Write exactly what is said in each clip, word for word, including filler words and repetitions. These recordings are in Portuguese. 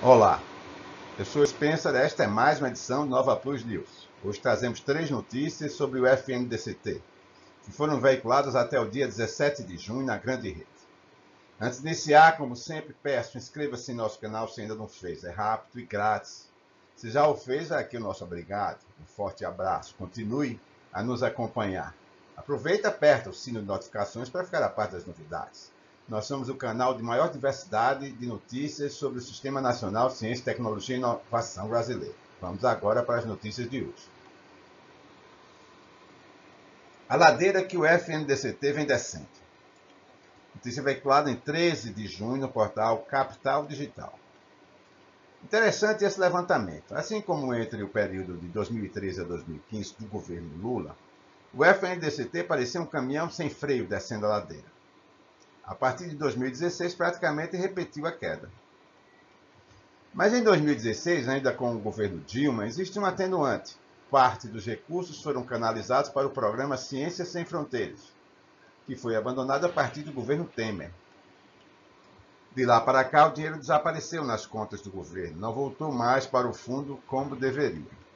Olá, eu sou Spencer, esta é mais uma edição do Nova Plus News. Hoje trazemos três notícias sobre o F N D C T, que foram veiculadas até o dia dezessete de junho na grande rede. Antes de iniciar, como sempre, peço, inscreva-se em nosso canal se ainda não fez, é rápido e grátis. Se já o fez, é aqui o nosso obrigado, um forte abraço, continue a nos acompanhar. Aproveita e aperta o sino de notificações para ficar a par das novidades. Nós somos o canal de maior diversidade de notícias sobre o Sistema Nacional de Ciência, Tecnologia e Inovação brasileiro. Vamos agora para as notícias de hoje. A ladeira que o F N D C T vem descendo. Notícia veiculada em treze de junho no portal Capital Digital. Interessante esse levantamento. Assim como entre o período de dois mil e treze a dois mil e quinze do governo Lula, o F N D C T parecia um caminhão sem freio descendo a ladeira. A partir de dois mil e dezesseis, praticamente repetiu a queda. Mas em dois mil e dezesseis, ainda com o governo Dilma, existe um atenuante. Parte dos recursos foram canalizados para o programa Ciência Sem Fronteiras, que foi abandonado a partir do governo Temer. De lá para cá, o dinheiro desapareceu nas contas do governo, não voltou mais para o fundo como deveria.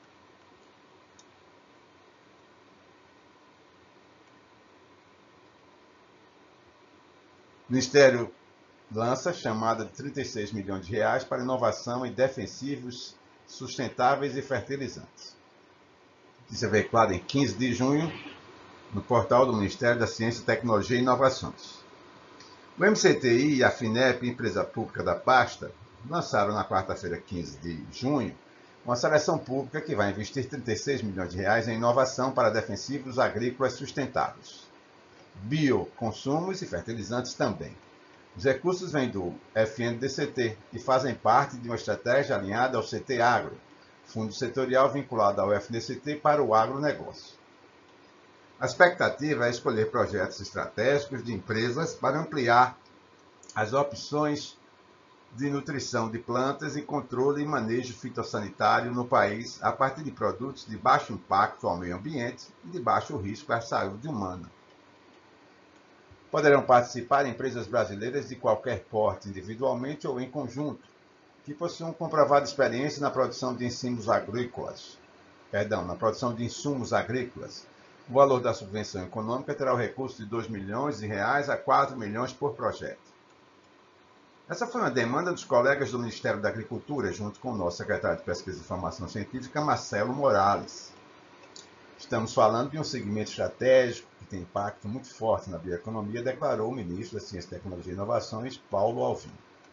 O Ministério lança chamada de trinta e seis milhões de reais para inovação em defensivos sustentáveis e fertilizantes. Notícia veiculada em quinze de junho no portal do Ministério da Ciência, Tecnologia e Inovações. O M C T I e a FINEP, empresa pública da pasta, lançaram na quarta-feira, quinze de junho, uma seleção pública que vai investir trinta e seis milhões de reais em inovação para defensivos agrícolas sustentáveis, bioconsumos e fertilizantes também. Os recursos vêm do F N D C T e fazem parte de uma estratégia alinhada ao C T Agro, fundo setorial vinculado ao F N D C T para o agronegócio. A expectativa é escolher projetos estratégicos de empresas para ampliar as opções de nutrição de plantas e controle e manejo fitossanitário no país a partir de produtos de baixo impacto ao meio ambiente e de baixo risco à saúde humana. Poderão participar empresas brasileiras de qualquer porte, individualmente ou em conjunto, que possuam comprovada experiência na produção de insumos agrícolas. Perdão, na produção de insumos agrícolas. O valor da subvenção econômica terá o recurso de dois milhões de reais a quatro milhões por projeto. Essa foi uma demanda dos colegas do Ministério da Agricultura, junto com o nosso secretário de Pesquisa e Informação Científica, Marcelo Morales. Estamos falando de um segmento estratégico que tem impacto muito forte na bioeconomia, declarou o ministro da Ciência, Tecnologia e Inovações, Paulo Alvim.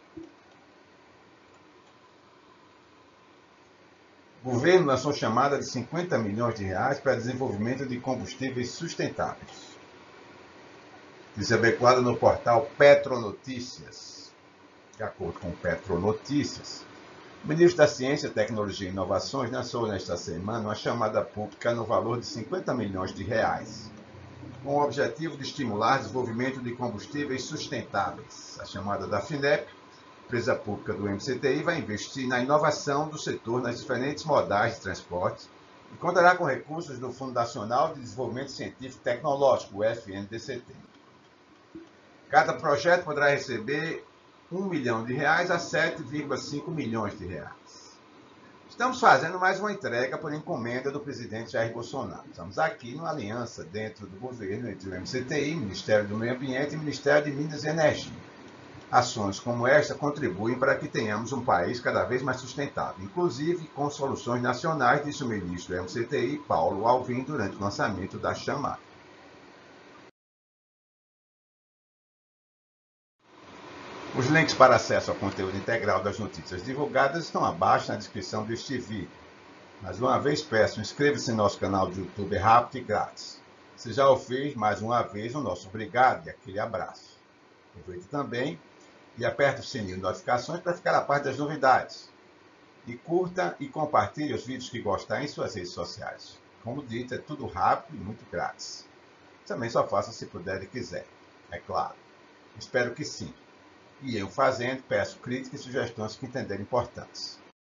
O governo lançou chamada de cinquenta milhões de reais para desenvolvimento de combustíveis sustentáveis. Isso é veiculado no portal Petronotícias. De acordo com o Petronotícias, o ministro da Ciência, Tecnologia e Inovações lançou nesta semana uma chamada pública no valor de cinquenta milhões de reais, com o objetivo de estimular o desenvolvimento de combustíveis sustentáveis. A chamada da FINEP, empresa pública do M C T I, vai investir na inovação do setor nas diferentes modais de transporte e contará com recursos do Fundo Nacional de Desenvolvimento Científico e Tecnológico, o F N D C T. Cada projeto poderá receber um milhão de reais a sete vírgula cinco milhões de reais. Estamos fazendo mais uma entrega por encomenda do presidente Jair Bolsonaro. Estamos aqui numa aliança dentro do governo entre o M C T I, Ministério do Meio Ambiente e Ministério de Minas e Energia. Ações como esta contribuem para que tenhamos um país cada vez mais sustentável, inclusive com soluções nacionais, disse o ministro do M C T I, Paulo Alvim, durante o lançamento da chamada. Os links para acesso ao conteúdo integral das notícias divulgadas estão abaixo na descrição deste vídeo. Mais uma vez peço, inscreva-se em nosso canal do YouTube, é rápido e grátis. Se já o fez, mais uma vez, o nosso obrigado e aquele abraço. Aproveite também e aperte o sininho de notificações para ficar a par das novidades. E curta e compartilhe os vídeos que gostar em suas redes sociais. Como dito, é tudo rápido e muito grátis. Também só faça se puder e quiser, é claro. Espero que sim. E eu fazendo, peço críticas e sugestões que entenderem importantes.